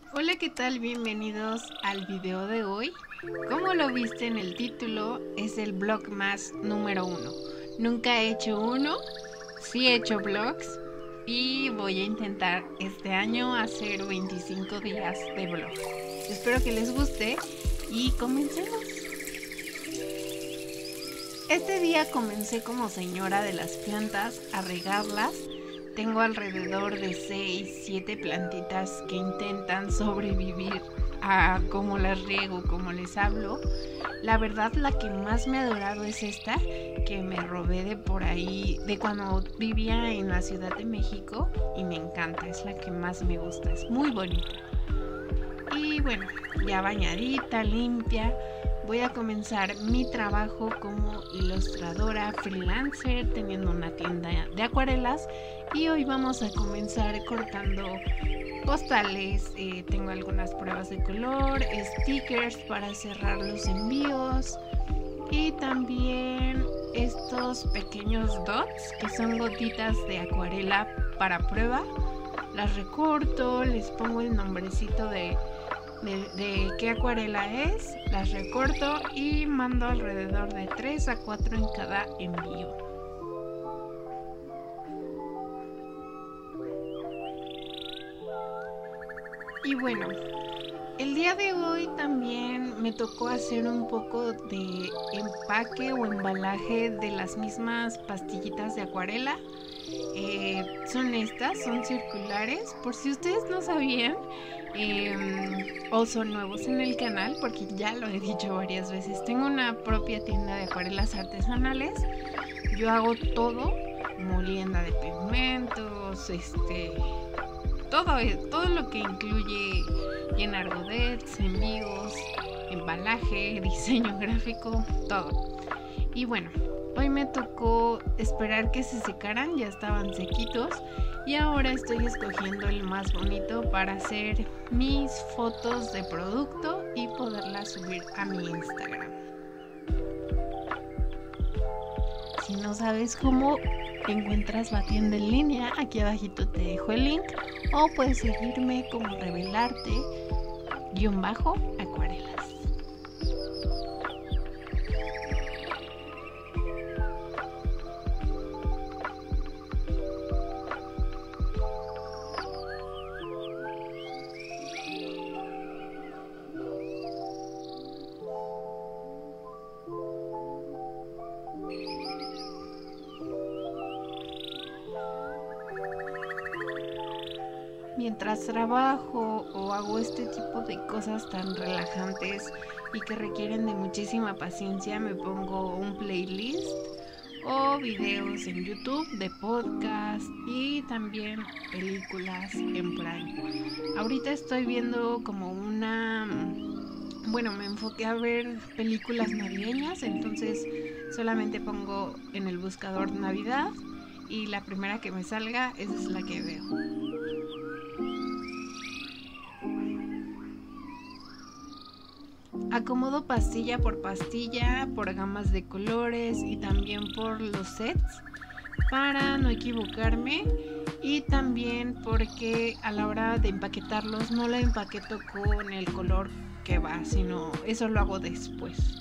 Hola, ¿qué tal? Bienvenidos al video de hoy. Como lo viste en el título, es el Vlogmas número 1. Nunca he hecho uno, sí he hecho vlogs y voy a intentar este año hacer 25 días de vlog. Espero que les guste y comencemos. Este día comencé como señora de las plantas a regarlas. Tengo alrededor de 6-7 plantitas que intentan sobrevivir a cómo las riego, cómo les hablo. La verdad, la que más me ha durado es esta, que me robé de por ahí, de cuando vivía en la Ciudad de México, y me encanta, es la que más me gusta, es muy bonita. Y bueno, ya bañadita, limpia, voy a comenzar mi trabajo como ilustradora freelancer, teniendo una tienda de acuarelas. Y hoy vamos a comenzar cortando postales, tengo algunas pruebas de color, stickers para cerrar los envíos y también estos pequeños dots que son gotitas de acuarela para prueba. Las recorto, les pongo el nombrecito de qué acuarela es, las recorto y mando alrededor de 3 a 4 en cada envío. Y bueno, el día de hoy también me tocó hacer un poco de empaque o embalaje de las mismas pastillitas de acuarela. Son circulares, por si ustedes no sabían o son nuevos en el canal, porque ya lo he dicho varias veces. Tengo una propia tienda de acuarelas artesanales. Yo hago todo, molienda de pigmentos, todo lo que incluye llenar godets, envíos, embalaje, diseño gráfico, todo. Y bueno, hoy me tocó esperar que se secaran, ya estaban sequitos y ahora estoy escogiendo el más bonito para hacer mis fotos de producto y poderlas subir a mi Instagram. Si no sabes cómo encuentras la tienda en línea, aquí abajito te dejo el link, o puedes seguirme como revelarte_acuarelas. Mientras trabajo o hago este tipo de cosas tan relajantes y que requieren de muchísima paciencia, me pongo un playlist o videos en YouTube de podcast y también películas en Prime. Ahorita estoy viendo como me enfoqué a ver películas navideñas, entonces solamente pongo en el buscador Navidad y la primera que me salga, esa es la que veo. Acomodo pastilla por gamas de colores y también por los sets para no equivocarme, y también porque a la hora de empaquetarlos no la empaqueto con el color que va, sino eso lo hago después.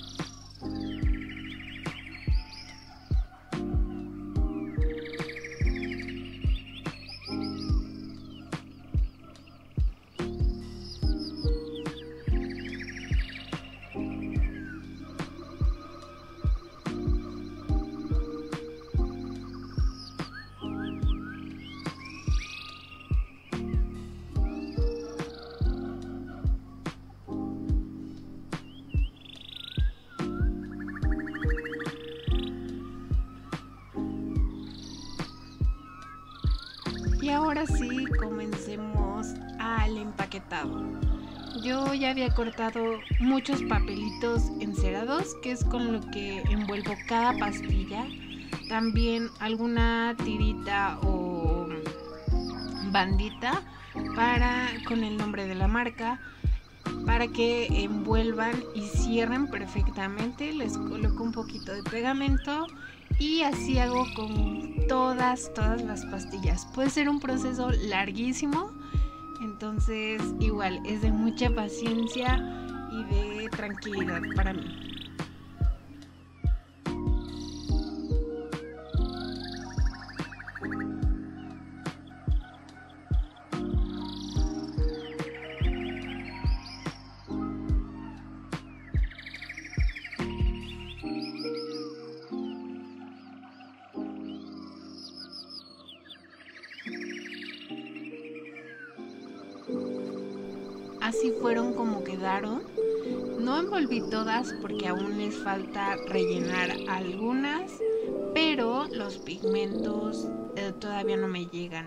Y ahora sí, comencemos al empaquetado. Yo ya había cortado muchos papelitos encerados, que es con lo que envuelvo cada pastilla. También alguna tirita o bandita con el nombre de la marca, para que envuelvan y cierren perfectamente. Les coloco un poquito de pegamento y así hago con todas las pastillas. Puede ser un proceso larguísimo, Entonces igual es de mucha paciencia y de tranquilidad para mí. Así fueron como quedaron. No envolví todas porque aún les falta rellenar algunas, pero los pigmentos todavía no me llegan.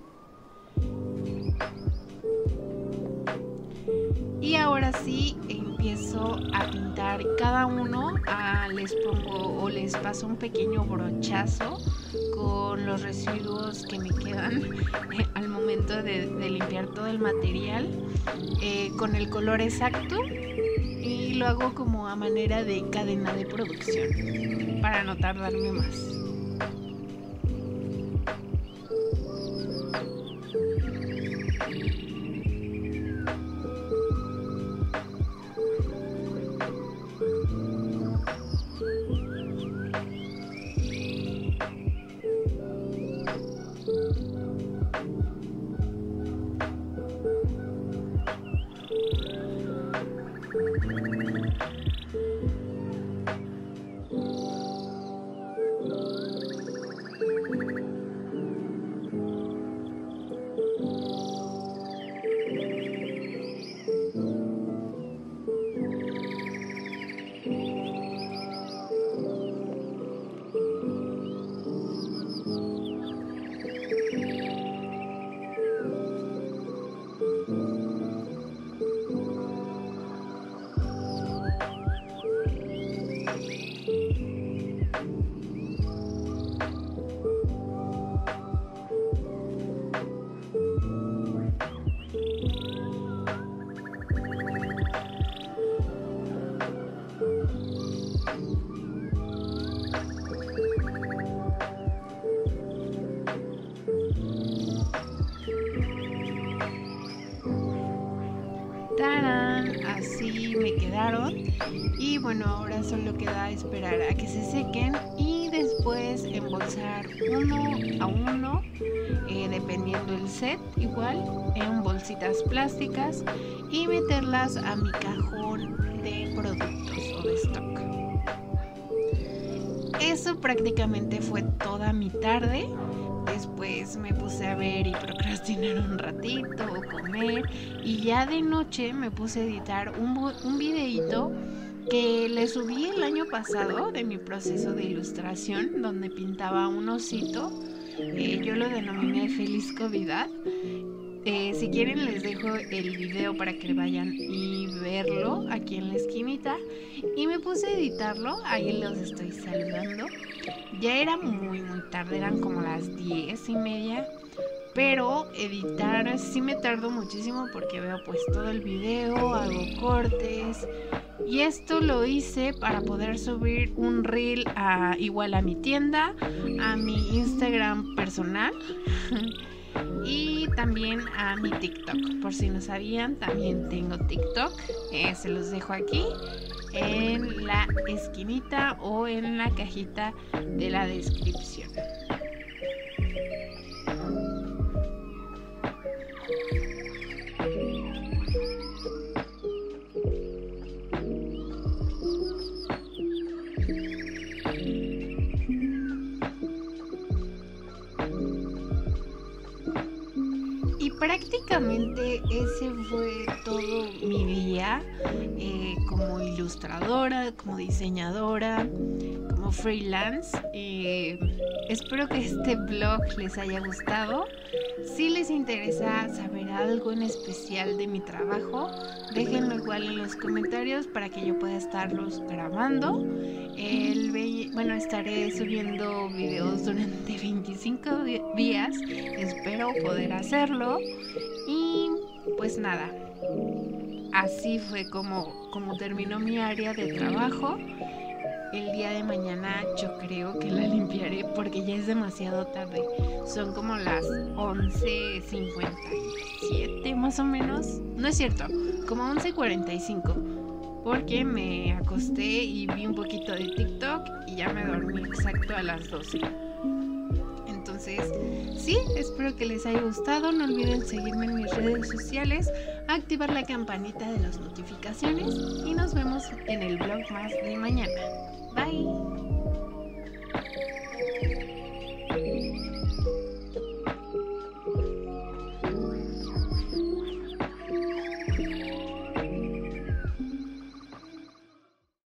Y ahora sí empiezo a pintar cada uno. Les pongo o les paso un pequeño brochazo con los residuos que me quedan al momento de limpiar todo el material con el color exacto, y lo hago como a manera de cadena de producción para no tardarme más. ¡Tarán! Así me quedaron. Y bueno, ahora solo queda esperar a que se sequen y después embolsar uno a uno, dependiendo el set, igual en bolsitas plásticas, y meterlas a mi cajón de productos o de stock. Eso prácticamente fue toda mi tarde. Después me puse a ver y procrastinar un ratito o comer, y ya de noche me puse a editar un videíto que le subí el año pasado de mi proceso de ilustración, donde pintaba un osito. Yo lo denominé Feliz Covidad. Si quieren les dejo el video para que vayan y verlo aquí en la esquinita. Y me puse a editarlo, ahí los estoy saludando. Ya era muy tarde, eran como las 10:30. Pero editar sí me tardo muchísimo porque veo pues todo el video, hago cortes. Y esto lo hice para poder subir un reel igual a mi tienda, a mi Instagram personal y también a mi TikTok. Por si no sabían, también tengo TikTok. Se los dejo aquí en la esquinita o en la cajita de la descripción. Prácticamente ese fue todo mi día como ilustradora, como diseñadora, como freelance. Espero que este blog les haya gustado. Si les interesa saber algo en especial de mi trabajo, déjenlo igual en los comentarios para que yo pueda estarlos grabando. Estaré subiendo videos durante 25 días, espero poder hacerlo. Y pues nada, así fue como terminó mi área de trabajo. el día de mañana yo creo que la limpiaré porque ya es demasiado tarde. Son como las 11:57 más o menos. No es cierto, como 11:45. Porque me acosté y vi un poquito de TikTok y ya me dormí exacto a las 12. Entonces, sí, espero que les haya gustado. No olviden seguirme en mis redes sociales, activar la campanita de las notificaciones y nos vemos en el vlog más de mañana. Bye.